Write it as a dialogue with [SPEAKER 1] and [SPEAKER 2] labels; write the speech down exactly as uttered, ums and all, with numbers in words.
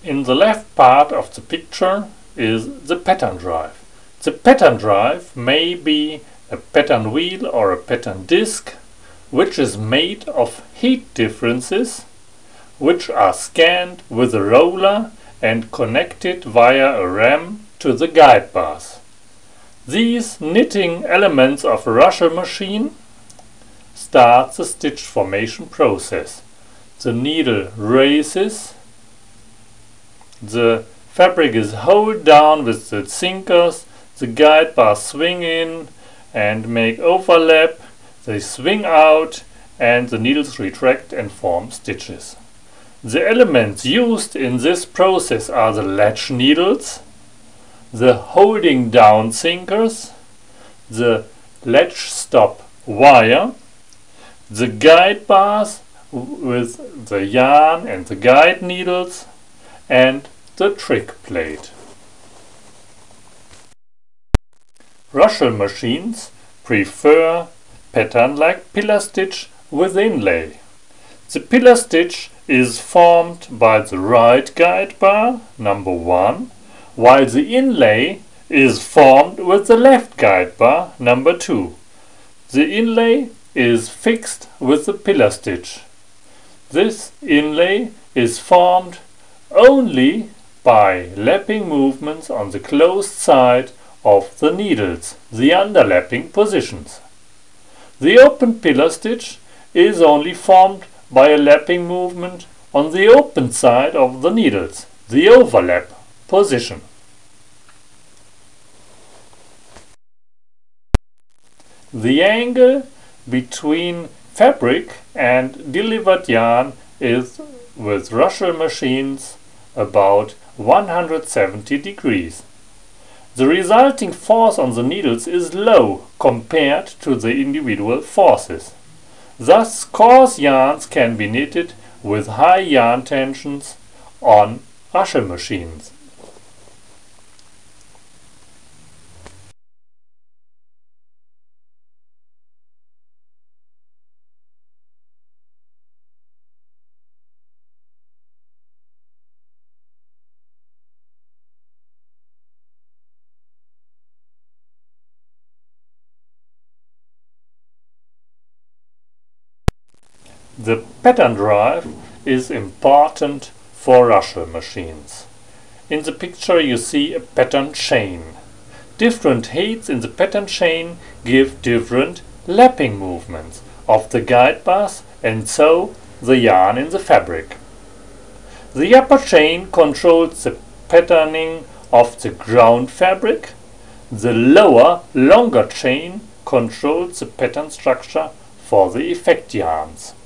[SPEAKER 1] In the left part of the picture is the pattern drive. The pattern drive may be a pattern wheel or a pattern disc, which is made of heat differences, which are scanned with a roller and connected via a ram to the guide bars. These knitting elements of a rusher machine start the stitch formation process. The needle raises, the fabric is held down with the sinkers, the guide bars swing in and make overlap, they swing out and the needles retract and form stitches. The elements used in this process are the latch needles, the holding down sinkers, the latch stop wire, the guide bars with the yarn and the guide needles, and the trick plate. Rusher machines prefer pattern like pillar stitch with inlay. The pillar stitch is formed by the right guide bar, number one, while the inlay is formed with the left guide bar, number two. The inlay is fixed with the pillar stitch. This inlay is formed only by lapping movements on the closed side of the needles, the underlapping positions. The open pillar stitch is only formed by a lapping movement on the open side of the needles, the overlap position. The angle between fabric and delivered yarn is, with rusher machines, about one hundred seventy degrees. The resulting force on the needles is low compared to the individual forces. Thus, coarse yarns can be knitted with high yarn tensions on rusher machines. The pattern drive is important for rusher machines. In the picture you see a pattern chain. Different heights in the pattern chain give different lapping movements of the guide bars and so the yarn in the fabric. The upper chain controls the patterning of the ground fabric. The lower, longer chain controls the pattern structure for the effect yarns.